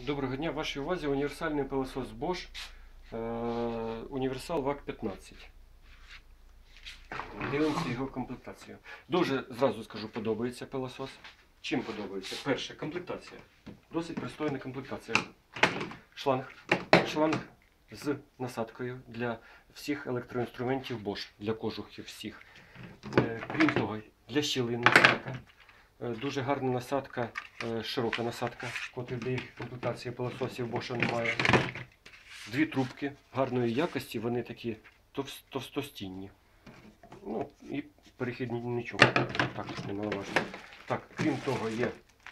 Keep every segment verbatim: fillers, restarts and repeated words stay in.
Доброго дня, в вашій увазі універсальний пилосос Bosch Універсал вак п'ятнадцять. Дивимося його комплектацію. Дуже, зразу скажу, подобається пилосос. Чим подобається? Перше, комплектація. Досить пристойна комплектація. Шланг. Шланг з насадкою для всіх електроінструментів Bosch, для кожухів всіх. Крім того, для щілин насадка. Дуже гарна насадка, широка насадка, котрі в деяких комплектацій пилососів Bosch немає. Дві трубки гарної якості, вони такі товстостінні. Ну, і перехідні нічого, також не маловажно. Так, крім того, є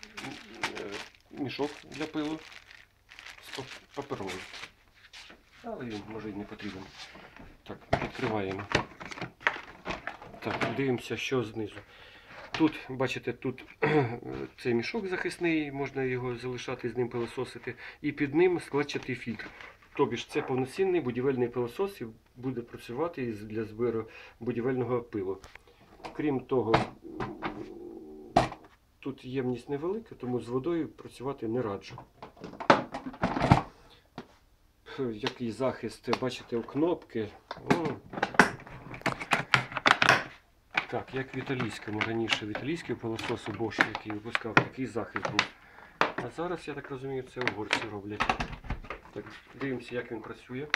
мішок для пилу паперовий. Але він, може, і не потрібен. Так, відкриваємо. Так, дивимося, що знизу. Тут, бачите, тут цей мішок захисний, можна його залишати, з ним пилососити. І під ним складчатий фільтр. Тобі ж це повноцінний будівельний пилосос і буде працювати для збору будівельного пилу. Крім того, тут ємність невелика, тому з водою працювати не раджу. Який захист, бачите, у кнопки. О. Так, як в італійському, раніше в італійському пилососу Bosch, який випускав, такий захист був. А зараз, я так розумію, це угорці роблять. Так, дивимося, як він працює.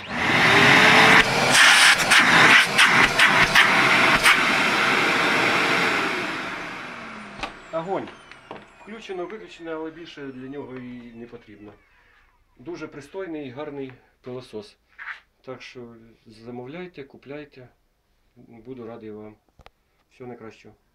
Огонь. Включено, виключено, але більше для нього і не потрібно. Дуже пристойний і гарний пилосос. Так що замовляйте, купляйте. Буду радий вам. Всього найкращого.